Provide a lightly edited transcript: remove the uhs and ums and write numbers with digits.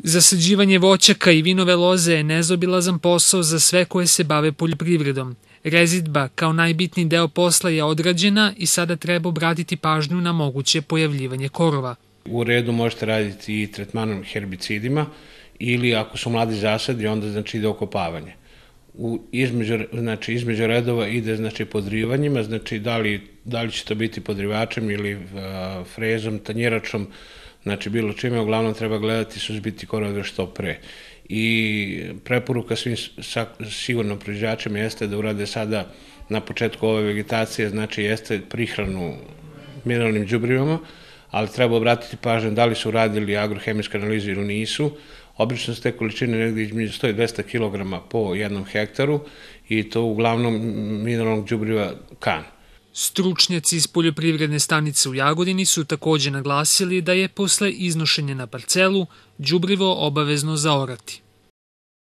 Zasađivanje voćaka i vinove loze je nezaobilazan posao za sve koje se bave poljoprivredom. Rezidba kao najbitniji deo posla je odrađena i sada treba obratiti pažnju na moguće pojavljivanje korova. U redu možete raditi i tretmanom herbicidima ili ako su mladi zasadi, onda ide okopavanje. Između redova ide podrivanjima, da li će to biti podrivačem ili frezom, tanjiračom, bilo čime, uglavnom treba gledati suzbiti korove što pre. I preporuka svim sigurno proizvođačima jeste da urade sada na početku ove vegetacije, jeste prihranu mineralnim đubrivima, ali treba obratiti pažnju da li su radili agrohemijsku analizu ili nisu. Obično su te količine negdje između 100 i 200 kg po jednom hektaru i to uglavnom mineralnog đubriva kan. Stručnjaci iz poljoprivredne stanice u Jagodini su takođe naglasili da je posle iznošenja na parcelu đubrivo obavezno zaorati.